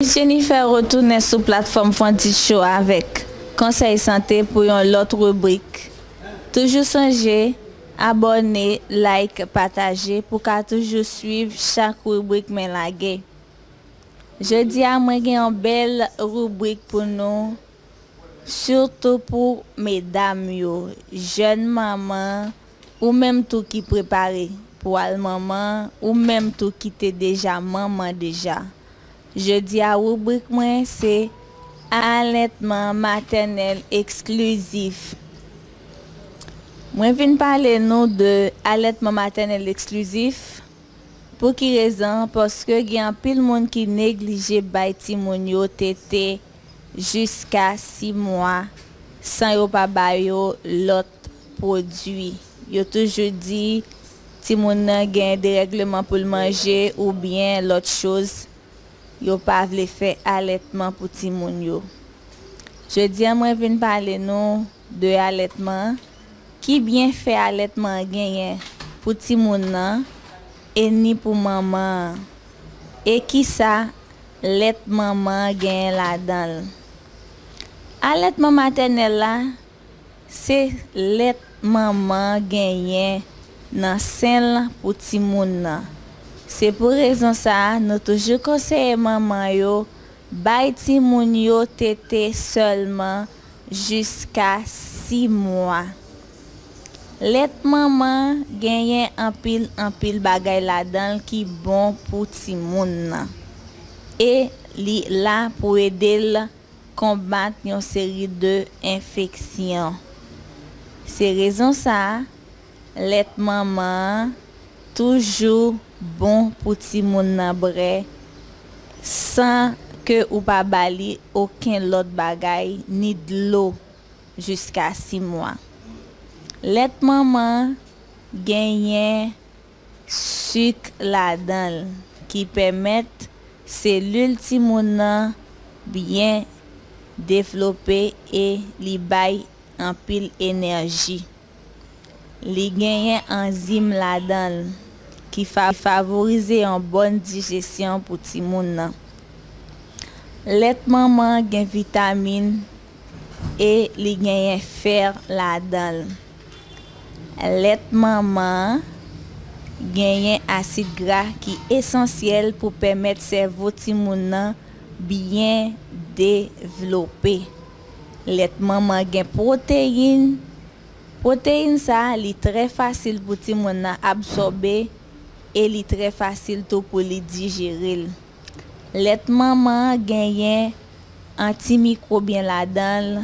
Jennifer retourne sur plateforme Fonti Show avec conseil santé pour une autre rubrique. Toujours songer, abonner, like, partager pour qu'à toujours suivre chaque rubrique mais laguer. Je dis à moi qu'il y a une belle rubrique pour nous, surtout pour mesdames, jeunes mamans ou même tout qui préparé pour la maman ou même tout qui était déjà maman déjà. Je dis à rubrique moi c'est allaitement maternel exclusif. Moi viens parler nous de allaitement maternel exclusif. Pour qui raison? Parce que il y a un pile monde qui néglige bay ti moun yo tété jusqu'à 6 mois sans yo pa bay yo l'autre produit. Yo toujours dit ti moun nan gen dérèglement pour le manger ou bien l'autre chose. Yo pa vle faire allaitement pour ti moun yo. Je dis à moi vinn parler nous de allaitement qui bien fait allaitement gagné pour ti moun nan et ni pour maman. Et qui ça lait maman gagne là-dedans. Allaitement maternel là c'est lait maman gagne dans sein pour ti moun nan. C'est pour raison ça nous toujours conseiller maman yo bay ti moun yo tété seulement jusqu'à 6 mois. Lait maman gagne en pile bagay là-dedans qui bon pour ti moun nan. Et li là pour aider combattre une série de infections. C'est raison ça lait maman toujours bon pour ti moun nan bre sans que ou pas bali aucun l'autre bagay ni de l'eau jusqu'à 6 mois. Lait maman gagne sucre là-dedans qui permettent cellules ti moun nan bien développer et li bay en pile énergie. Li gagne enzyme là-dedans qui favorise une bonne digestion pour ti moun nan. Lait maman gagne vitamine et li gagne fer là-dedans. Lait maman gagne acide gras qui est essentiel pour permettre cerveau ti moun nan bien développer. Lait maman gagne protéine. Protéine ça li très facile pour ti moun nan absorber et li très facile tout pour li digérer. Lait maman gagne antimicrobien là-dedans,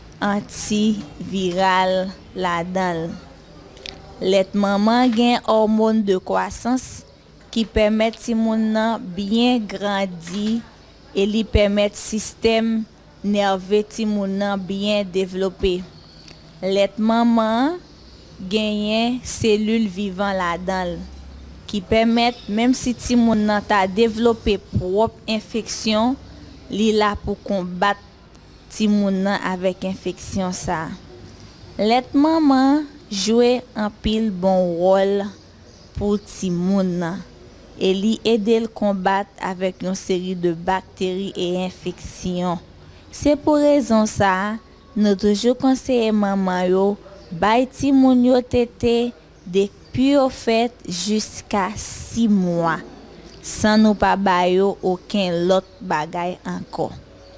antiviral là-dedans. Lait maman gagne hormone de croissance qui permet ti moun nan bien grandir et li permet système nerveux ti moun nan bien développer. Lait maman gagne cellules vivantes là-dedans qui permettent même si ti moun nan ta développé propre infection, li là pour combattre ti moun nan avec infection ça. Lait maman joue un pile bon rôle pour ti moun nan et li aider le combattre avec une série de bactéries et infections. C'est pour raison ça nous toujours conseiller maman yo bay ti moun yo tété depuis au fait jusqu'à 6 mois sans nous pas bay yo aucun l'autre bagay encore.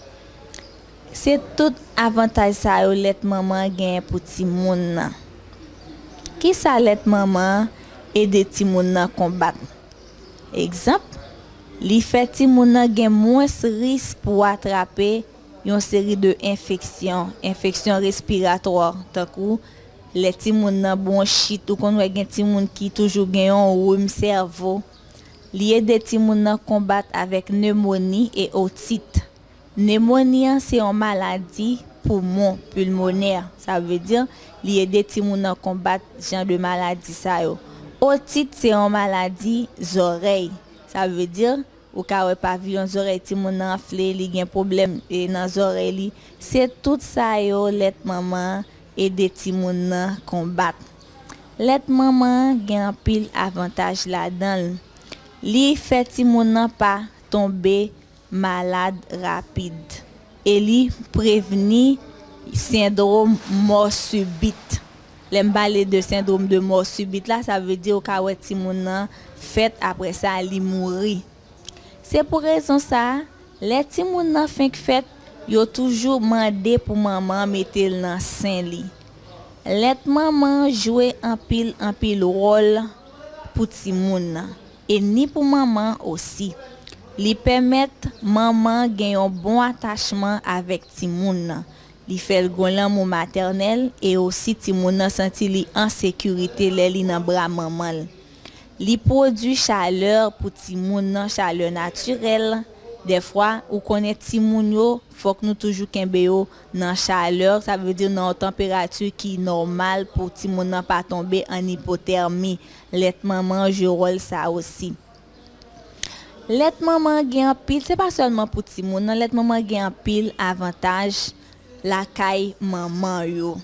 C'est tout avantage ça yo lait maman gagne pour ti moun nan. Qui ça lait maman aider ti moun nan combattre? Exemple, li fait ti moun nan gen moins risque pour attraper une série de infections respiratoires tant que les ti moun nan bronchite ou kon wè gen ti moun qui toujours gen yon rhume cerveau. Li aide ti moun nan combattre avec pneumonie et otite. Pneumonie c'est une maladie poumon pulmonaire. Ça veut dire li aide ti moun nan combattre genre de maladie ça yo. Otite c'est une maladie oreilles. Ça veut dire ou ka wè pavillon oreilles ti moun nan enflé, li gen problème et dans oreilles li. C'est tout ça yo lait maman aider ti moun nan combattre. Lait maman gen pile avantage là-dedans. Li fait ti moun nan pas tomber malade rapide. Et li prévenir syndrome mort subite. L'aime parler de syndrome de mort subite là, ça veut dire ka wè ti moun nan fait après ça li mouri. C'est pour raison ça, les ti moun nan fin fait, yo toujours mandé pour maman mettre dans sein li. Let maman jouer en pile rôle pour ti moun nan. Et ni pour maman aussi. Li permettre maman gen un bon attachement avec ti moun nan. Li fait gon l'amour maternel et aussi ti moun nan senti li en sécurité lè li nan bras maman. Li produit chaleur pour ti moun nan, chaleur naturelle. Des fois, ou connaît ti moun yo, faut que nous toujours kembe yo nan chaleur, ça veut dire nan température qui normale pour ti moun nan pas tomber en hypothermie. Let maman joue rôle ça aussi. Let maman gen pile, c'est pas seulement pour ti moun nan, let maman gen pile avantage la kay maman yo.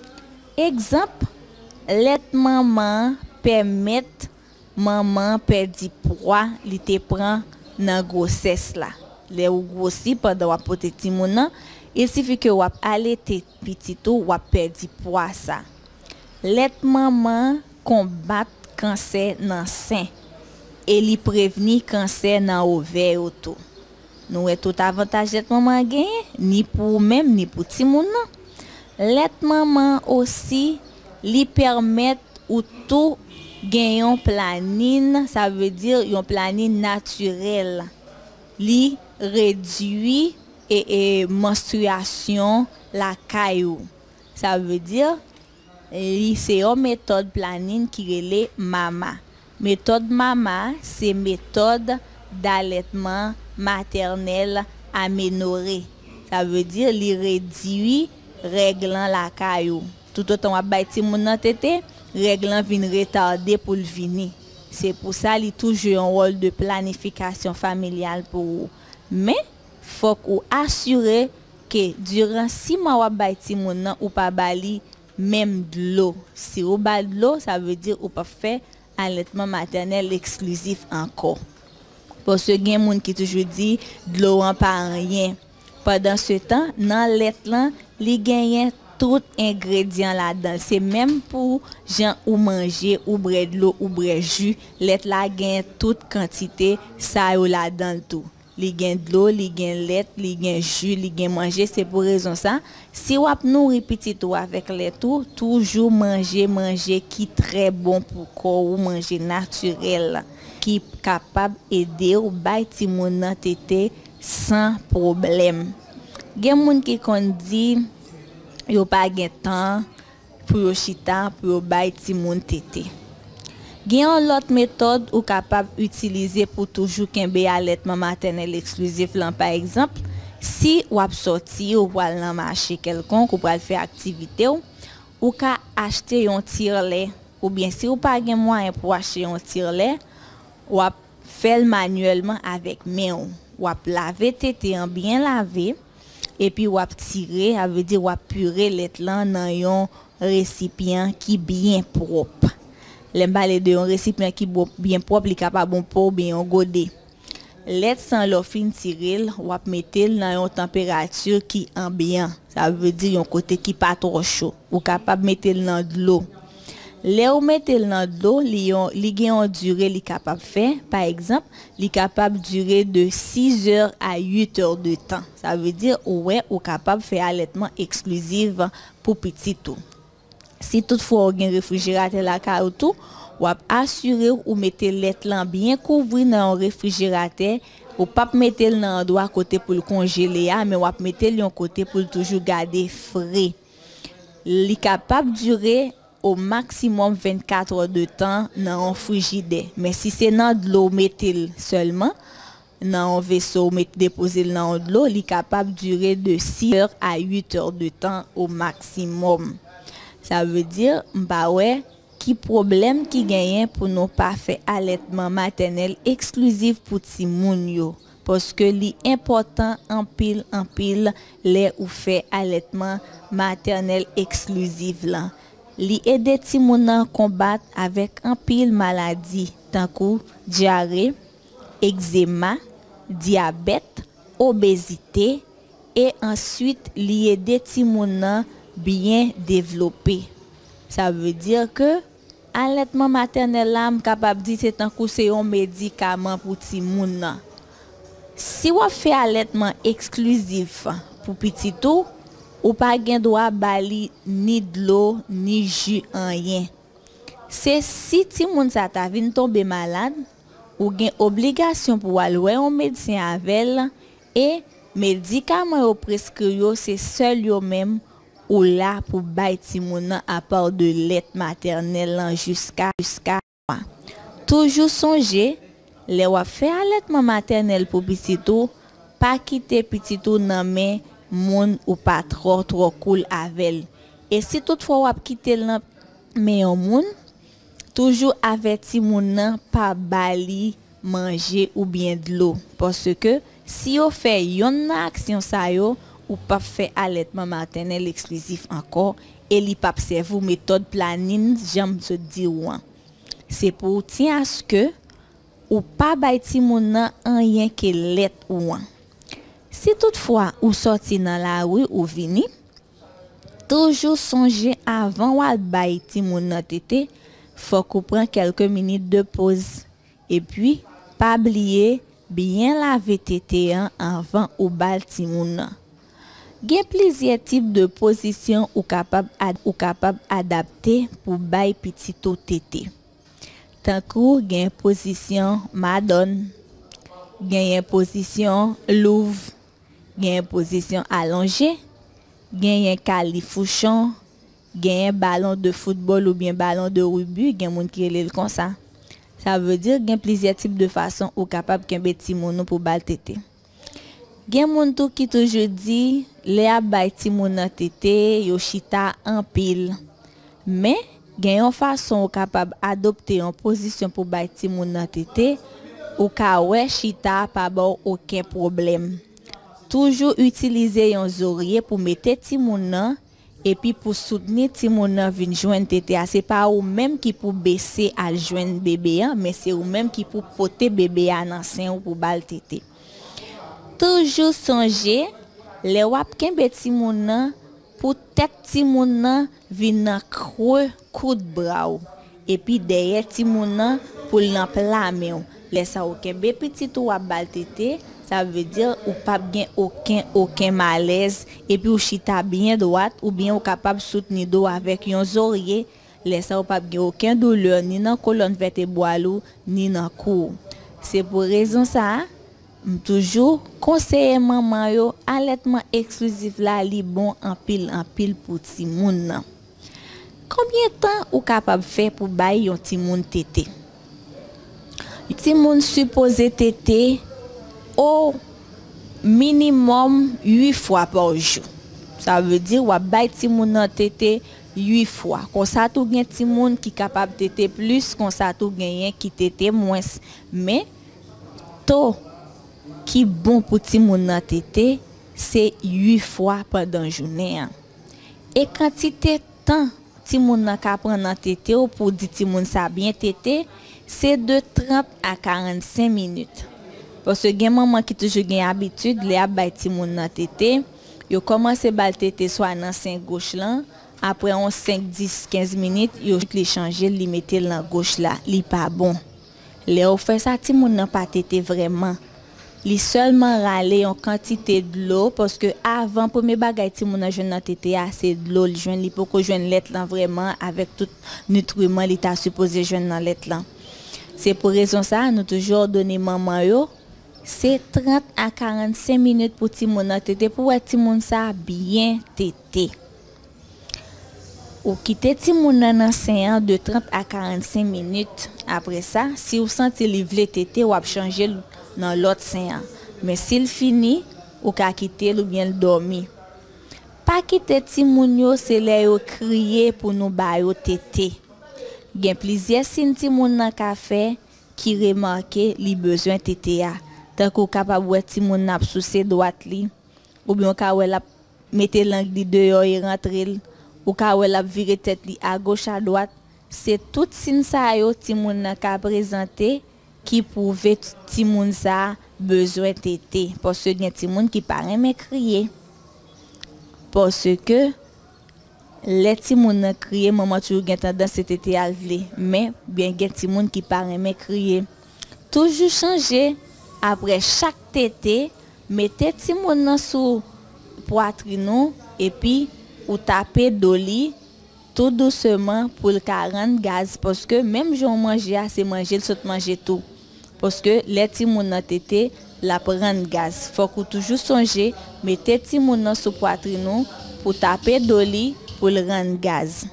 Exemple, let maman permet maman perdre poids, li te prend dans grossesse là. Les ou grossi pendant ou porter ti moun nan, il suffit que ou allaiter petit ou perdre poids ça. Let maman combat cancer dans sein et li prévenir cancer dans ovaire auto. Nous est tout avantage let maman gagne ni pour même ni pour ti moun nan. Let maman aussi li permet ou tout gen yon planning, ça veut dire yon planning naturel. Li réduit et menstruation la caillou. Ça veut dire li c'est une méthode planning qui relè mama. Méthode mama, c'est méthode d'allaitement maternel amélioré. Ça veut dire li réduit réglant la caillou. Tout autant wap bay ti moun nan tété, réglant vin retardé pour le venir. C'est pour ça qu'il toujours un rôle de planification familiale pour vous. Mais faut qu'on assurer que durant 6 mois wap bay ti moun nan ou pas bali même de l'eau. Si ou ba de l'eau, ça veut dire ou pas faire allaitement maternel exclusif encore. Parce que gen moun qui toujours dit de l'eau en pas rien. Pendant ce temps, dans lait lan, li genyen tout ingrédient là-dedans. C'est même pour gens ou manger ou boire de l'eau ou boire jus, lait la gagne toute quantité ça yo là-dedans tout. Li gagne de l'eau, li gagne lait, li gagne jus, li gagne manger, c'est pour raison ça. Si ou ap nourri petit ou avec lait tout, toujours manger qui très bon pour corps ou manger naturel qui capable aider ou bay ti moun nan tété sans problème. Gen moun qui kon di yo pa gen temps pour yo chita pour yo bay ti moun tété. Gen l'autre méthode ou capable utiliser pour toujours kembe allaitement maternel exclusif là par exemple, si ou ap sorti ou pral nan marché quelconque ou pral faire activité ou ka acheter un tire-lait ou bien si ou pas gen moyen pour acheter un tire-lait ou ap faire manuellement avec main ou ap laver tété en bien lavé et puis ou ap tirer, ça veut dire ou ap purer lait là dans un récipient qui bien propre. L'emballé de un récipient qui bien propre, li capable bon pour bien godet. Lait sans l'eau fin tirer, ou ap mettre dans une température qui ambiant. Ça veut dire un côté qui pas trop chaud. Ou capable mettre dans de l'eau. Les ou mettre dans de l'eau, li gen une durée li capable faire. Par exemple, li capable durer de 6 heures à 8 heures de temps. Ça veut dire ou capable faire allaitement exclusif pour petit tout. Si toutefois ou gen réfrigérateur la ka ou tout, ou assurer ou mettre lait là bien couvert dans un réfrigérateur, ou pas mettre dans endroit côté pour le congeler mais ou mettre le côté pour toujours garder frais. Li capable durer au maximum 24 heures de temps dans un frigidaire. Mais si c'est dans de l'eau mettez seulement dans un vaisseau déposer dans de l'eau, li capable durer de 6 heures à 8 heures de temps au maximum. Ça veut dire bah ouais qui problème qui gagne pour nous pas faire allaitement maternel exclusif pour ti moun yo parce que li important en pile les ou fait allaitement maternel exclusif là. Li aider ti moun nan combattre avec en pile maladie tant que diarrhée, eczéma, diabète, obésité et ensuite li aider ti moun nan bien développé. Ça veut dire que allaitement maternel là capable dire c'est un coup c'est un médicament pour ti moun nan. Si on fait allaitement exclusif pour petit tout, ou pas gen droit bali ni de l'eau ni jus rien. C'est si ti moun sa ta vinn tomber malade ou gen obligation pour aller un médecin avec et médicament yo prescrit yo c'est seul yo même ou là pour bay ti moun nan à part de lait maternel jusqu'à toujours songer les wa fait allaitement maternel pour petit tout pas quitter petit tout nan main moun ou pas trop cool avec et si toutefois ou quitter nan main moun toujours averti moun nan pas bali manger ou bien de l'eau parce que si on fait yon action ça yo ou pas fait allaitement maternel exclusif encore et li pas observer méthode planning j'aime se dire c'est pour tien à ce que ou pas bay ti moun nan rien que lait ou si toutefois ou sorti dans la rue ou vini toujours songer avant ou bay ti moun nan tété faut qu'on prenne quelques minutes de pause et puis pas oublier bien laver tété avant ou bal ti moun nan. Gen plusieurs types de positions ou capable adapter pour bay petit tout tété. Tant que gen position madone, gen position louve, gen position allongée, gen califouchon, gen ballon de football ou bien ballon de rugby, gen moun ki relèl comme ça. Ça veut dire gen plusieurs types de façons ou capable kembe ti moun pour bal tété. Gen moun tou ki toujours dit les a bay ti moun nan tété yo chita en pile. Mais gen yon façon ou capable adopter en position pour bay ti moun nan tété ou ka wè chita pas bon aucun problème. Toujours utiliser yon oreiller pour mettre ti moun nan et puis pour soutenir ti moun nan vinn joindre tété. C'est pas ou même qui pour baisser à joindre bébé mais c'est ou même qui pour porter bébé nan sein ou pour bal tété. Toujours songer les wap kembe ti moun nan pour tête ti moun nan vinn nan creux coup de bras et puis derrière ti moun nan pour nan plame les ça ou kembe petit ou wap bal tété ça veut dire ou pas bien aucun malaise et puis ou chita bien droite ou bien ou capable soutenir dos avec yon oreiller les ça ou pas bien aucun douleur ni dans colonne vertébrale ni dans cou. C'est pour raison ça toujours conseiller maman yo allaitement exclusif là li bon en pile pour ti moun nan. Combien de temps ou capable faire pour bay yon ti moun tété? Ti moun supposé tété au minimum 8 fois par jour. Ça veut dire ou bay ti moun nan tété 8 fois. Comme ça tout gen ti moun qui capable tété plus, comme ça tout gen qui tété moins. Mais to qui bon pour ti moun nan tété c'est 8 fois pendant journée. Et quantité temps ti moun nan ka prend nan tété ou pour di ti moun sa bien tété c'est de 30 à 45 minutes. Parce que gen maman qui toujours gen habitude les a bay ti moun nan tété, yo commence bal tété soit nan sein gauche là, après on 5 10 15 minutes, yo li changer li mettre dans gauche là, li pas bon. Les ou fait ça ti moun nan pas tété vraiment. Li seulement râler en quantité de l'eau parce que avant premier bagay ti moun nan joine nan tété assez de l'eau, li joine li pour ko joine lait là vraiment avec tout nutriment li ta supposé joine nan lait là. C'est pour raison ça nous toujours donner maman yo c'est 30 à 45 minutes pour ti moun nan tété pour ti moun ça bien tété. Ou quitter ti moun nan sein de 30 à 45 minutes. Après ça, si vous sentez li vle tété ou ap changer dans l'autre sein. Mais s'il finit ou ka quitter ou bien dormir. Pas quitter ti moun yo c'est les yo crier pour nous ba yo tété. Gen plusieurs signes ti moun nan ka fait qui remarquer li besoin tété a. Tant qu'on capable wè ti moun nap sous ses droite li ou bien ka wè la mette langue li dehors et rentrer ou ka wè la virer tête li à gauche à droite, c'est tout signe ça yo ti moun nan ka présenter qui prouve ti moun ça besoin tété parce que gen ti moun qui pa reme crier. Parce que les ti moun nan crier maman toujours gen tendance tété al vle, mais bien gen ti moun qui pa reme crier. Toujours changer après chaque tété, mettez ti moun nan sous poitrine et puis ou taper doli tout doucement pour le 40 gaz parce que même j'en manger assez manger le saute manger tout parce que les ti moun nan tété la prendre gaz faut que toujours songer mettez ti moun nan sous poitrine pour taper doli pour le rendre gaz.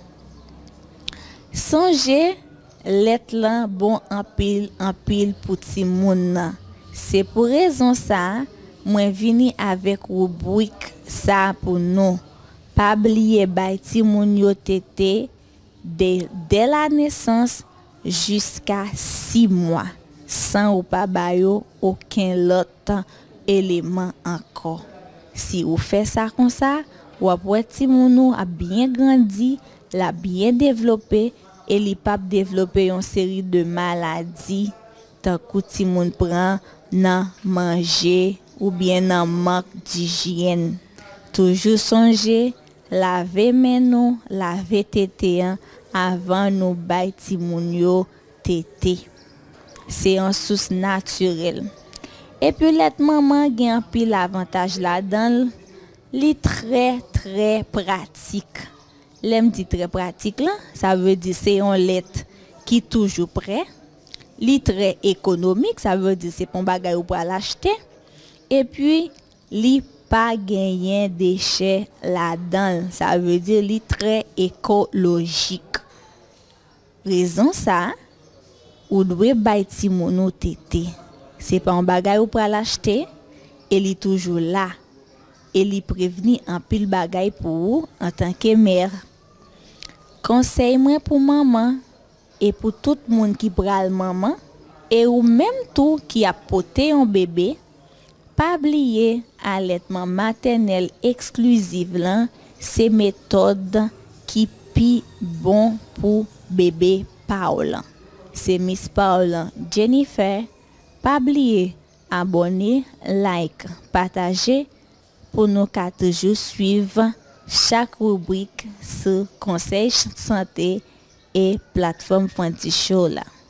Songez let lan bon en pile pour ti moun nan. C'est pour raison ça moi vini avec rubrique ça pour nous. Pas oublier bay ti moun yo tété dès la naissance jusqu'à 6 mois sans ou pas bayo aucun autre élément encore. Si vous faites ça comme ça, ou après ti moun a bien grandi, l'a bien développé et li pas développer une série de maladies tant que ti moun prend nan manger ou bien nan manque d'hygiène. Toujours songer laver men nou, laver tété avant nous bay ti moun yo tété. C'est une source naturelle. Et puis let maman gen pile avantage là-dedans, li très pratique. L'aime dit très pratique là, ça veut dire c'est un lait qui toujours prêt. Li très économique, ça veut dire c'est pas bagay ou pour l'acheter. Et puis li pas gagner déchets là-dedans, ça veut dire li très écologique. Raison ça, ou doit bay ti moun nou tété. C'est pas un bagay ou pour l'acheter, et li toujours là. Et li prévenir en pile bagay pour ou en tant que mère. Conseil moi pour maman et pour tout monde qui pral maman et ou même tout qui a porté un bébé, pas oublier allaitement maternel exclusive là, c'est méthode qui pi bon pour bébé Paul. C'est Miss Paul Jennifer. Pas oublier abonner, like, partager pour nous toujours suivre chaque rubrique sur conseil santé et plateforme Fanti Show là.